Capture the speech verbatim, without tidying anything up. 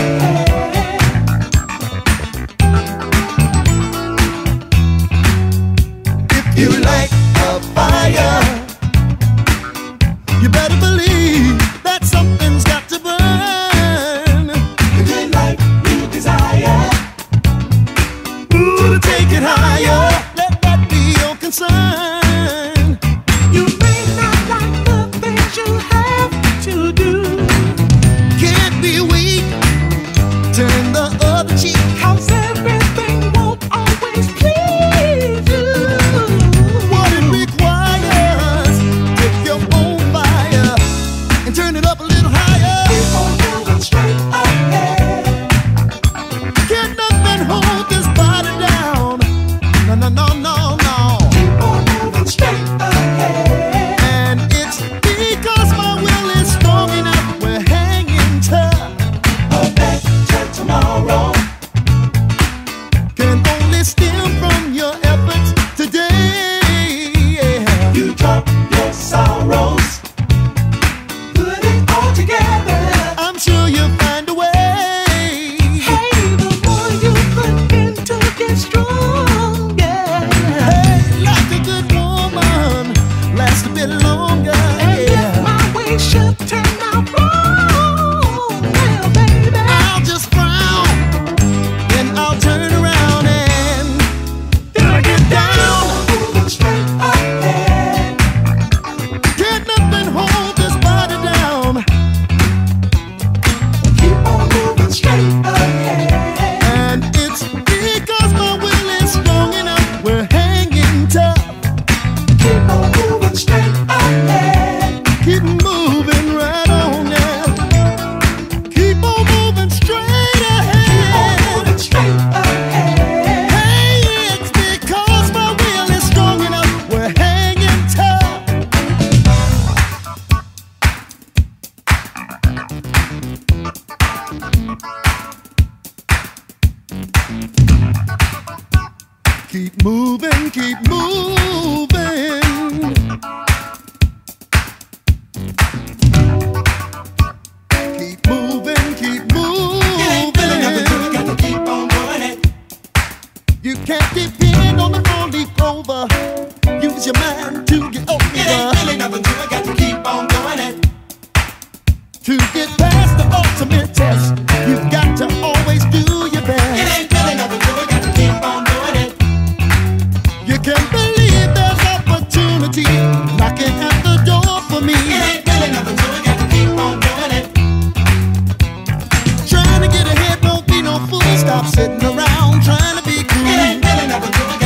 You like a fire, you better believe that something's got to burn. If you like, you desire, ooh, to take it higher, let that be your concern. You may not like the things you have to do. Can't be weak, turn the other cheek. 'Cause everything won't always please you. What it requires, take your own fire and turn it up a little higher. Keep on moving straight ahead. Can't nothing hold this body down. No, no, no, no, no. Keep on moving straight ahead. And it's because my will is strong enough, we're hanging tough. A better tomorrow. Can only stem from your efforts today. Yeah. You drop your sorrows, put it all together. I'm sure you'll find a way. Hey, the more you put into get stronger. Hey, like a good woman, last a bit longer. And Yeah. if my way should turn out wrong, well, baby, I'll just frown, then I'll turn around and then I get down. moving straight ahead. Can't nothing hold this body down. Keep on moving straight ahead. And it's because my will is strong enough, we're hanging tough. Keep on moving straight ahead. Keep moving right on now. Keep on moving straight Keep on ahead. moving straight ahead. Hey, it's because my will is strong enough, we're hanging tough. Keep moving, keep moving. Keep moving, keep It ain't feeling nothing till we moving. got to keep on doing it. You can't depend on the four-leaf clover. Use your mind to get It ain't over. feeling nothing till we got to keep on doing it. To get past the ultimate test, you've got to always do your It best. ain't feeling nothing till we got to keep on doing it. You can believe there's opportunity knocking at the door for me. It ain't feeling nothing till we got to keep on doing it. Trying to get ahead won't be no fool. Stop sitting around trying to be It cool. ain't feeling nothing till we